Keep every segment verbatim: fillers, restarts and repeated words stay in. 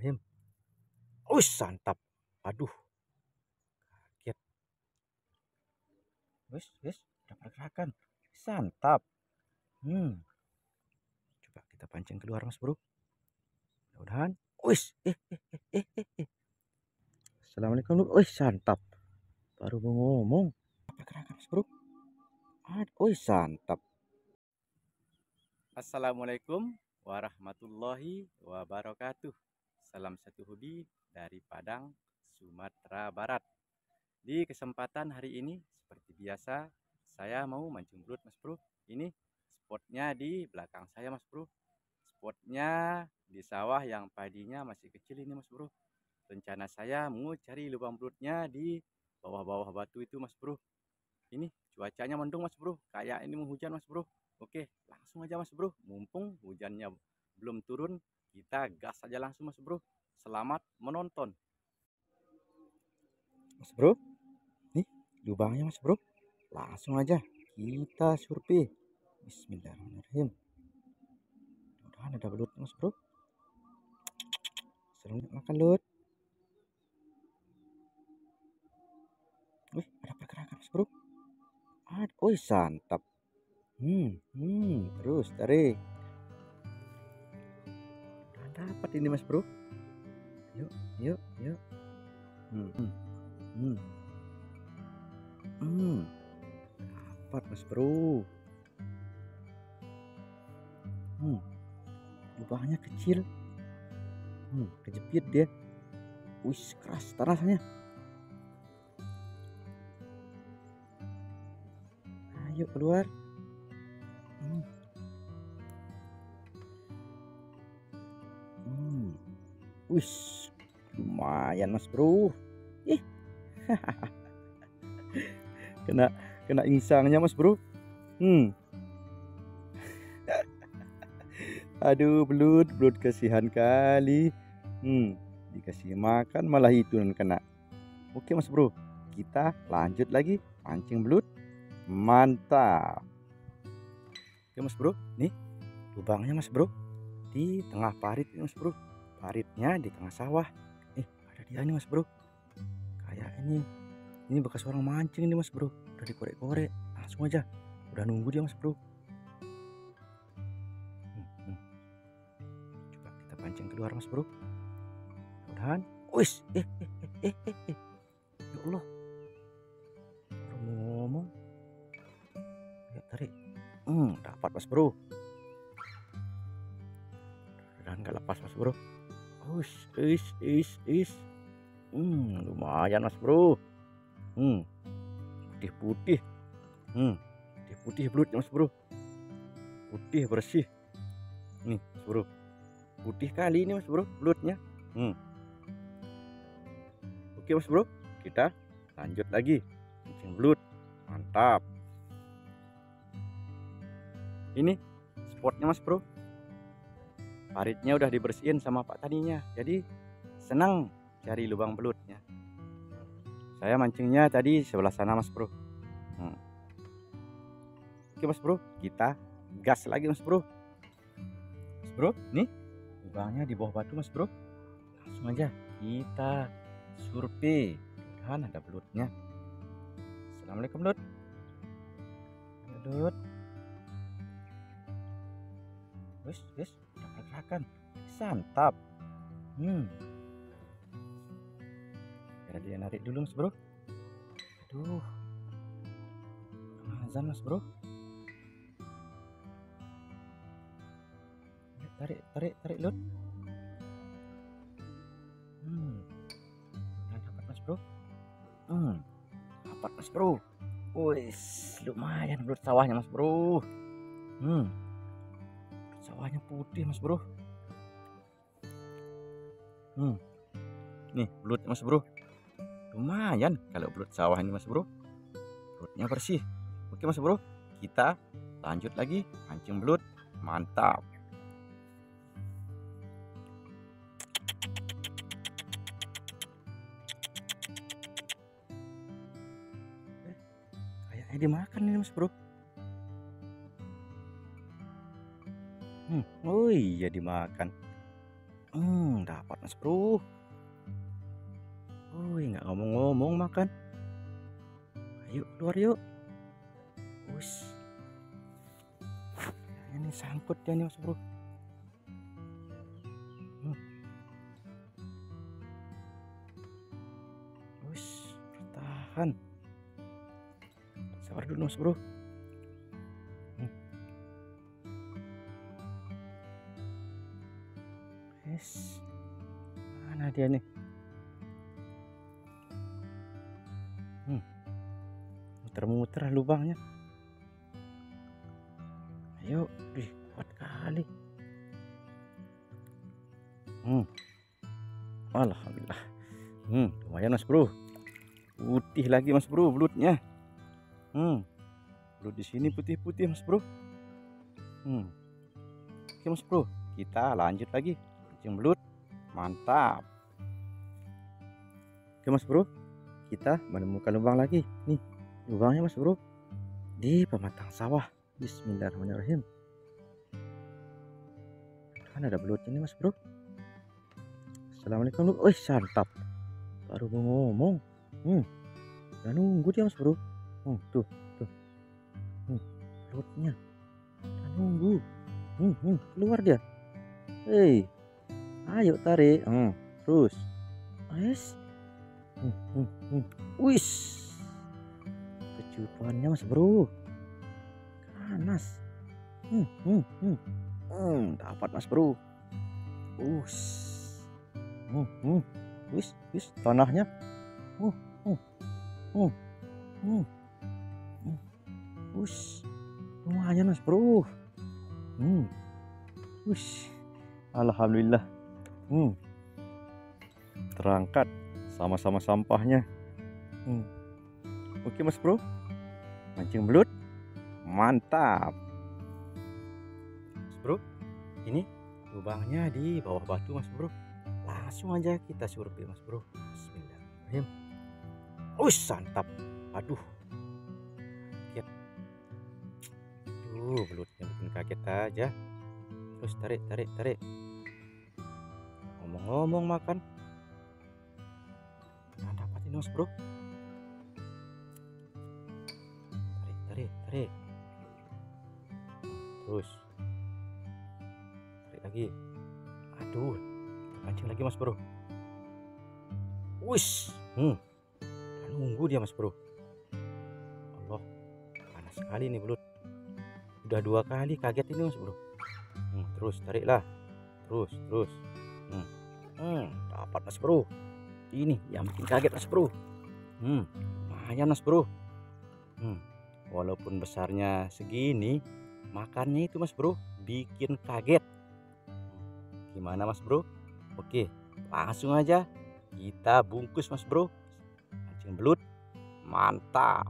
Bismillahirrahmanirrahim. Wih, santap. Aduh, kaget. Wis, wis, ada pergerakan. Santap. Hmm. Coba kita pancing keluar, Mas Bro. Mudah-mudahan. Wis, eh, eh, eh, eh, eh, eh. Assalamualaikum. Wih, santap. Baru mau ngomong. Pergerakan, Mas Bro. Aduh, wih, santap. Assalamualaikum warahmatullahi wabarakatuh. Salam satu hobi dari Padang, Sumatera Barat. Di kesempatan hari ini, seperti biasa, saya mau mancing belut, Mas Bro. Ini spotnya di belakang saya, Mas Bro. Spotnya di sawah yang padinya masih kecil ini, Mas Bro. Rencana saya mau cari lubang belutnya di bawah-bawah batu itu, Mas Bro. Ini cuacanya mendung, Mas Bro. Kayak ini mau hujan, Mas Bro. Oke, langsung aja, Mas Bro. Mumpung hujannya belum turun, kita gas aja langsung, Mas Bro. Selamat menonton. Mas Bro, nih lubangnya, Mas Bro. Langsung aja kita survei. Bismillahirrahmanirrahim. Mudah-mudahan ada belut, Mas Bro. Selamat makan, Lut. Wih, ada pergerakan, Mas Bro. Aduh, wih, santap. Hmm, hmm, terus tarik. Udah dapat ini, Mas Bro. Yuk, yuk, yuk. Hmm, hmm, hmm. Hmm, dapat, Mas Bro. Hmm, lubangnya kecil. Hmm, kejepit dia. Wih, keras tanahnya. Ayo keluar. Hmm. Hmm. Wih, lumayan, Mas Bro. Ih. kena kena insangnya, Mas Bro. Hmm. Aduh, belut, belut kasihan kali. Hmm, dikasih makan malah itu yang kena. Oke, Mas Bro, kita lanjut lagi pancing belut. Mantap. Oke, Mas Bro, nih lubangnya, Mas Bro, di tengah parit ini, Mas Bro. Paritnya di tengah sawah. Eh, ada dia nih, Mas Bro. Kayak ini ini bekas orang mancing nih, Mas Bro. Udah dikorek-korek. Langsung aja. Udah nunggu dia, Mas Bro. Hmm, hmm. Coba kita pancing keluar, Mas Bro. Mudah-mudahan. Wis, eh, eh, eh, eh, eh, eh. Ya Allah. Baru mau ngomong. Ya, tarik. Hmm, dapat, Mas Bro. Dan nggak lepas, Mas Bro. Us, is, is, is. Hmm, lumayan, Mas Bro. Hmm, putih-putih. Hmm, putih-putih belutnya, Mas Bro. Putih bersih. Nih, Mas Bro. Putih kali ini, Mas Bro, belutnya. Hmm. Oke, Mas Bro, kita lanjut lagi pancing belut. Mantap. Ini spotnya, Mas Bro. Paritnya udah dibersihin sama Pak tadinya, jadi senang cari lubang belutnya. Saya mancingnya tadi sebelah sana, Mas Bro. Hmm. Oke, Mas Bro, kita gas lagi, Mas Bro. Mas Bro, nih lubangnya di bawah batu, Mas Bro. Langsung aja kita survei. Mudah-mudahan ada belutnya. Assalamualaikum, Lut. Lut. Wis, wis, udah pergerakan. Santap. Hmm. Biar dia narik dulu, Mas Bro. Aduh. Azan, Mas Bro. Tarik, tarik, tarik, Lut. Hmm. Udah dapat, Mas Bro. Hmm. Dapat, Mas Bro. Wis, lumayan belut sawahnya, Mas Bro. Hmm. Sawahnya putih, Mas Bro. Hmm. Nih belut, Mas Bro. Lumayan kalau belut sawah ini, Mas Bro. Belutnya bersih. Oke, Mas Bro, kita lanjut lagi pancing belut. Mantap. Eh, kayaknya dimakan ini, Mas Bro. Hmm. Oh iya, dimakan. Hmm, dapat mas bro. Wih, nggak ngomong-ngomong makan. Ayo keluar yuk. Us. Ini sangkut ya nih mas bro. Hmm. Us, bertahan. Sabar dulu mas bro. Hmm. Yes. Mana dia nih? Hmm. Muter-muter lubangnya. Ayo, wih, kuat kali. Hmm. Alhamdulillah. Hmm, lumayan mas bro. Putih lagi mas bro belutnya. Hmm. Belut di sini putih-putih mas bro. Hmm. Oke mas bro, kita lanjut lagi pancing belut. Mantap. Oke mas bro, kita menemukan lubang lagi. Nih, lubangnya mas bro di pematang sawah. Bismillahirrahmanirrahim. Kan ada belutnya nih mas bro. Assalamualaikum. Wih, santap. Baru mau ngomong. Hmm. Udah nunggu dia mas bro. Hmm, tuh, tuh. Hmm, belutnya. Udah nunggu. Hmm, hmm, keluar dia. Hei. Ayo tarik. Hmm, terus. Yes. Hmm, hmm, hmm. Wis. Kecupannya mas bro. Panas. Hmm, hmm, hmm. Hmm, dapat mas bro. Us. Hmm, hmm. Wis, wis tanahnya. Uh, uh, uh, uh, uh. Us. Lumayan mas bro. Hmm. Us. Alhamdulillah. Hmm. Terangkat sama-sama sampahnya. Hmm. Oke mas bro. Mancing belut. Mantap. Mas bro, ini lubangnya di bawah batu mas bro. Langsung aja kita survei mas bro. Bismillahirrahmanirrahim. Us, santap. Aduh. Kaget. Aduh, belutnya bikin kaget aja. Terus tarik, tarik, tarik. Ngomong-ngomong makan. Nah, dapat ini mas bro. Tarik, tarik, tarik. Terus tarik lagi. Aduh, kita pancing lagi mas bro. Wis, hmm, udah nunggu dia mas bro. Allah, panas sekali nih belut. Udah dua kali kaget ini mas bro. Hmm, terus tariklah, terus, terus. Hmm, hmm, dapat mas bro. Ini yang bikin kaget mas bro. Hmm, lumayan mas bro. Hmm, walaupun besarnya segini, makannya itu mas bro bikin kaget. Gimana mas bro? Oke, langsung aja kita bungkus mas bro. Pancing belut. Mantap.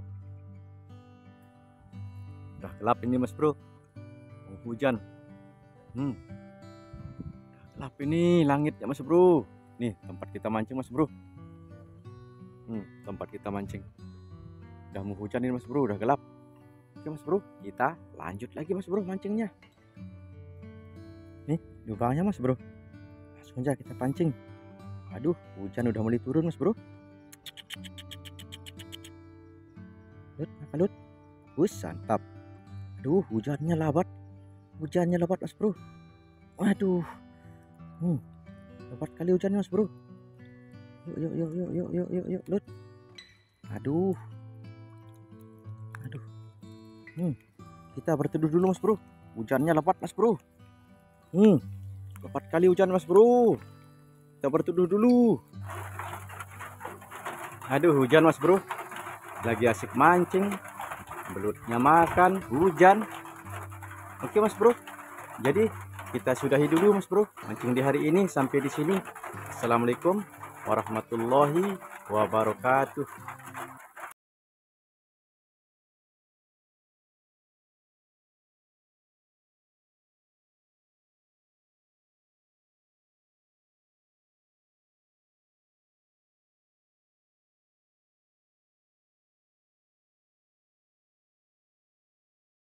Udah gelap ini mas bro. Mau hujan. Hmm. Udah gelap ini langitnya mas bro. Nih tempat kita mancing mas bro. Hmm, tempat kita mancing. Udah mau hujan ini mas bro, udah gelap. Oke mas bro, kita lanjut lagi mas bro mancingnya. Nih lubangnya mas bro. Langsung aja kita pancing. Aduh, hujan udah mulai turun mas bro. Lut, makan lut. Wih, santap. Aduh, hujannya lebat. Hujannya lebat mas bro. Waduh. Hmm, lebat kali hujannya mas bro. Yuk, yuk, yuk, yuk, yuk, yuk, yuk, yuk, lut. Aduh. Aduh. Hmm, kita berteduh dulu mas bro. Hujannya lebat mas bro. Hmm, lebat kali hujan mas bro. Kita berteduh dulu. Aduh, hujan mas bro. Lagi asik mancing, belutnya makan, hujan. Oke mas bro, jadi kita sudahi dulu mas bro mancing di hari ini sampai di sini. Assalamualaikum warahmatullahi wabarakatuh.